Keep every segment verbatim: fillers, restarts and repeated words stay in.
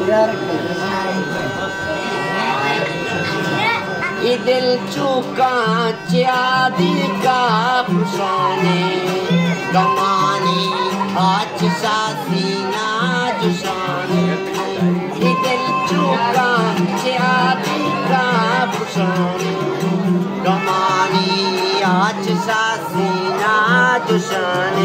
ये दिल चुका चादी का पुशाने कमाने आज सासीना जुशाने ये दिल चुका चादी का पुशाने कमाने आज सासीना जुशाने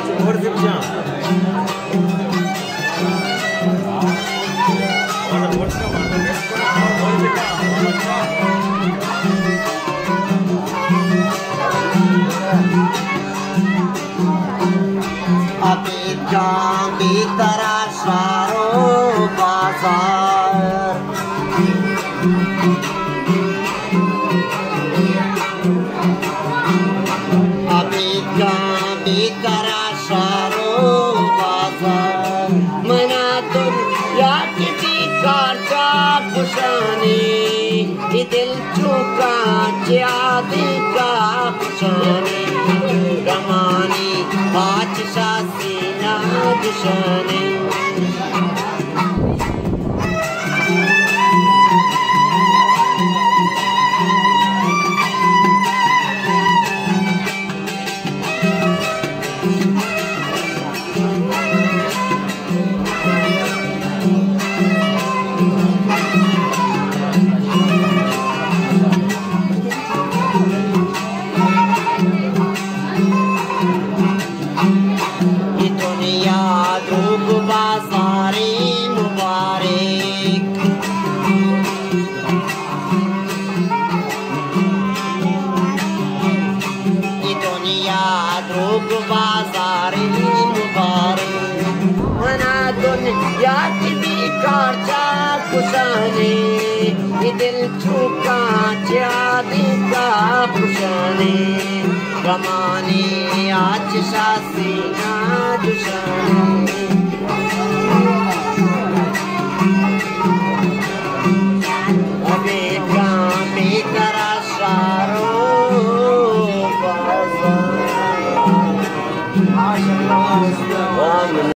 अभी जामी तरह सारो बाजार अभी जामी तरह सारो बाजार मना दुनिया की काटा पुशाने ये दिल चुका चादी का पुशाने कमाने आज सासीना जुशाने बाज़ारे मुबारक ये दुनिया धूप बाज़ारे मुबारक मना दुनिया की बेकार चाक पुशाने ये दिल चुका चादी का पुशाने कमाने आज सासीना जुशाने